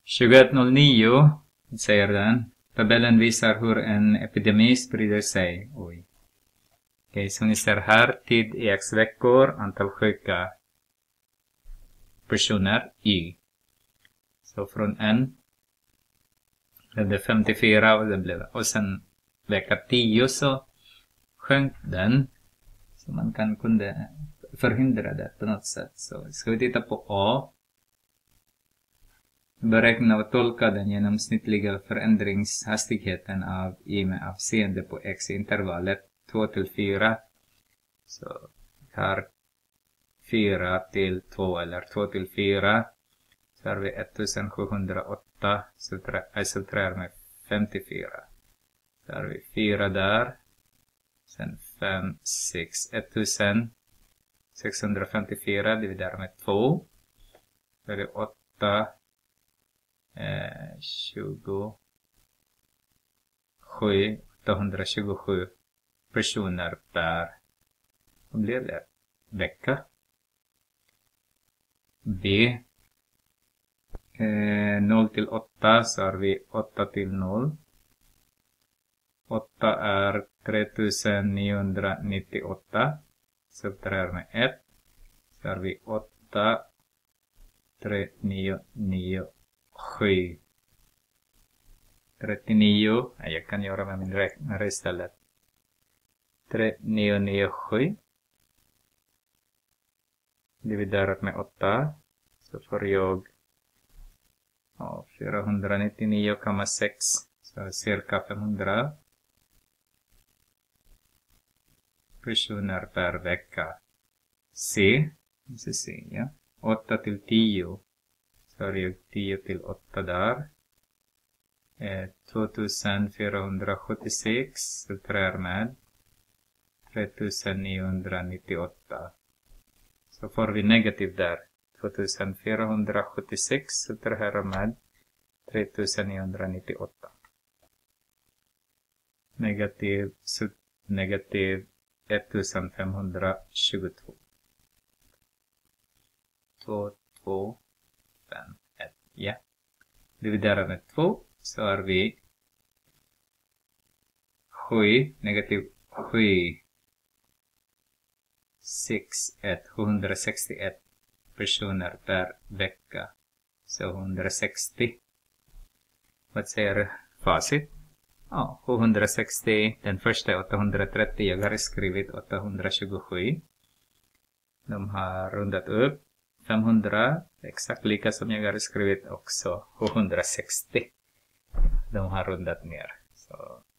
2109 säger den. Tabellen visar hur en epidemi sprider sig. Oj. Okej, så ni ser här tid i x-veckor, antal sjuka personer y. Så från en blev det 54 och sen vecka 10 så sjönk den. Så man kunde förhindra det på något sätt. Så ska vi titta på A. Beräkna och tolka den genomsnittliga förändringshastigheten av y med avseende på x i intervallet 2 till 4. Så tar 4 till 2 eller 2 till 4. Så har vi 1708. Subtraherar med 54. Så har vi 4 där. Sen 5, 6. 1654 dividerar med 2. Så är det 8. 827 personer per, vad blir det? Vecka. B. 0 till 8 så har vi 8 till 0. 8 är 3998. Subtraherar med 1. Så har vi 8, 3997. 39. Jag kan göra med min räknare istället. 3997. Dividerat med 8. Så får jag 499,6. Så cirka 500 personer per vecka. C. Ja. 8 till 10. Så har jag 10 till 8 där. 2476. Subtraherar med 3998. Så får vi negativ där. 2476 subtraherar med 3998. Negativ 1522. 2, 2, 5, 1. Ja. Dividerar med 2 så har vi 7, negativ 7, 761 personer per vecka. Så 160. Vad säger facit? 760. Den första är 830. Jag har skrivit 827. De har rundat upp. 500. Exakt lika som jag har skrivit också. 760. De har rundat ner. Så